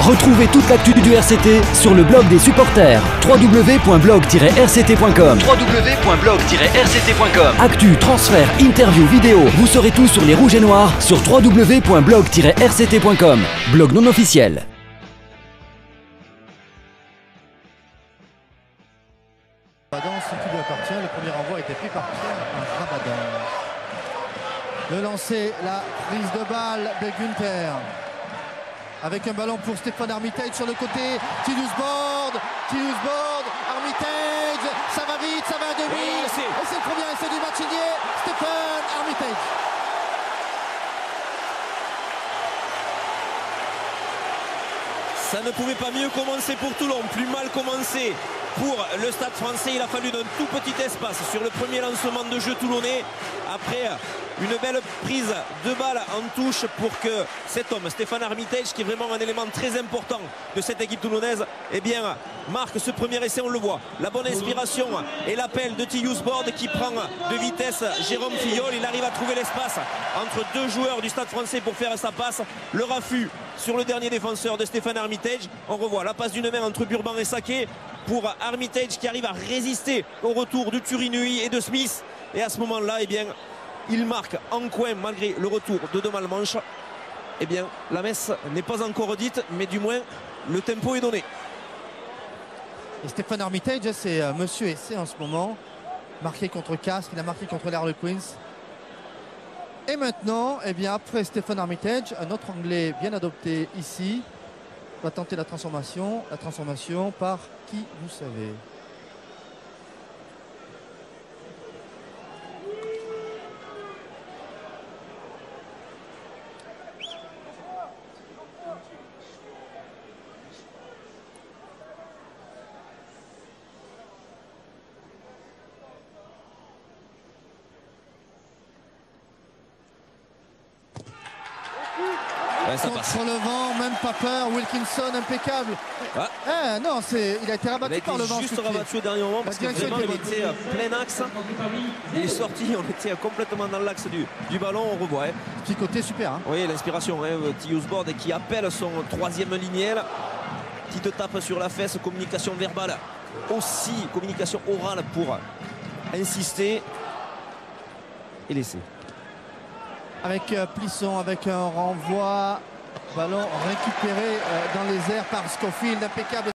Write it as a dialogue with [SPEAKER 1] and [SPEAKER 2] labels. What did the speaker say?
[SPEAKER 1] Retrouvez toute l'actu du RCT sur le blog des supporters www.blog-rct.com. www.blog-rct.com. Actu, transfert, interview, vidéo, vous saurez tout sur les Rouges et Noirs sur www.blog-rct.com. Blog non officiel.
[SPEAKER 2] Dans ce qui lui appartient, le premier envoi a été pris par Pierre Rabadan. Le lancer, la prise de balle de Günther. Avec un ballon pour Stéphane Armitage sur le côté. Tillus Bord, Armitage, ça va vite, ça va à 2000. Et c'est le premier essai du match signé Stéphane Armitage.
[SPEAKER 3] Ça ne pouvait pas mieux commencer pour Toulon, plus mal commencé pour le Stade Français. Il a fallu d'un tout petit espace sur le premier lancement de jeu toulonnais. Après une belle prise de balle en touche pour que cet homme, Stéphane Armitage, qui est vraiment un élément très important de cette équipe toulonnaise, eh bien, marque ce premier essai, on le voit. La bonne inspiration et l'appel de Tillus Bord qui prend de vitesse Jérôme Fillol. Il arrive à trouver l'espace entre deux joueurs du Stade Français pour faire sa passe. Le raffut sur le dernier défenseur de Stéphane Armitage. On revoit la passe d'une main entre Burban et Saké pour Armitage qui arrive à résister au retour de Turinui et de Smith. Et à ce moment-là, eh bien, il marque en coin malgré le retour de Malmanche. Eh bien, la messe n'est pas encore dite, mais du moins, le tempo est donné.
[SPEAKER 2] Et Stéphane Armitage, c'est monsieur essai en ce moment. Marqué contre Castres, il a marqué contre les Harlequins. Et maintenant, eh bien, après Stéphane Armitage, un autre Anglais bien adopté ici va tenter la transformation. La transformation par qui, vous savez? Contre le vent, même pas peur. Wilkinson, impeccable.
[SPEAKER 3] Ah.
[SPEAKER 2] Non, il a été rabattu par le vent.
[SPEAKER 3] Juste rabattu au dernier moment parce que vraiment il était à plein axe. Il est sorti, on était complètement dans l'axe du ballon, on revoit.
[SPEAKER 2] Petit côté super.
[SPEAKER 3] Oui, l'inspiration, Tillus Bord qui appelle son troisième lignel. Petite tape sur la fesse, communication verbale aussi, communication orale pour insister. Et laisser.
[SPEAKER 2] Avec Plisson, avec un renvoi, ballon récupéré dans les airs par Scofield, impeccable.